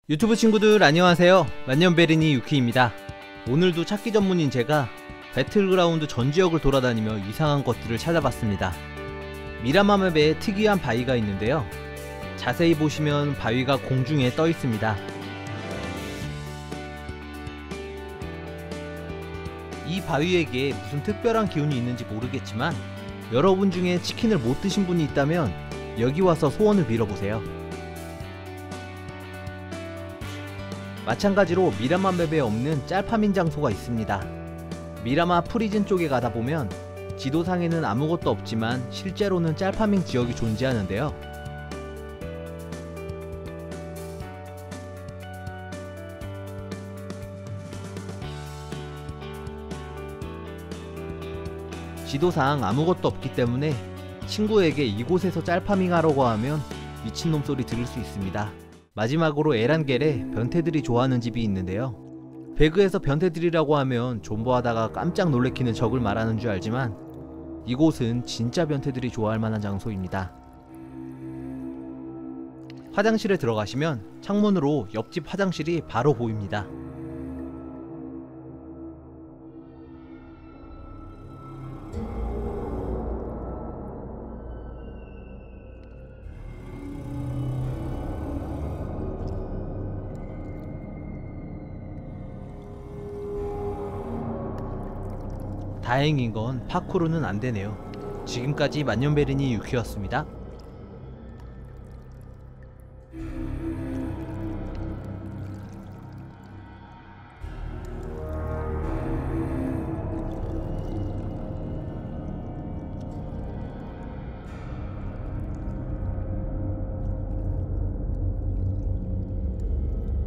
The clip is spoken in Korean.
유튜브 친구들 안녕하세요. 만년베리니 유키입니다. 오늘도 찾기 전문인 제가 배틀그라운드 전 지역을 돌아다니며 이상한 것들을 찾아봤습니다. 미라마 맵에 특이한 바위가 있는데요. 자세히 보시면 바위가 공중에 떠 있습니다. 이 바위에게 무슨 특별한 기운이 있는지 모르겠지만 여러분 중에 치킨을 못 드신 분이 있다면 여기 와서 소원을 빌어보세요. 마찬가지로 미라마 맵에 없는 짤파밍 장소가 있습니다. 미라마 프리즌 쪽에 가다보면 지도상에는 아무것도 없지만 실제로는 짤파밍 지역이 존재하는데요. 지도상 아무것도 없기 때문에 친구에게 이곳에서 짤파밍 하려고 하면 미친놈 소리 들을 수 있습니다. 마지막으로 에란겔에 변태들이 좋아하는 집이 있는데요. 배그에서 변태들이라고 하면 존버하다가 깜짝 놀래키는 적을 말하는 줄 알지만 이곳은 진짜 변태들이 좋아할 만한 장소입니다. 화장실에 들어가시면 창문으로 옆집 화장실이 바로 보입니다. 다행인 건 파쿠르는 안되네요. 지금까지 만년베리니 유키였습니다.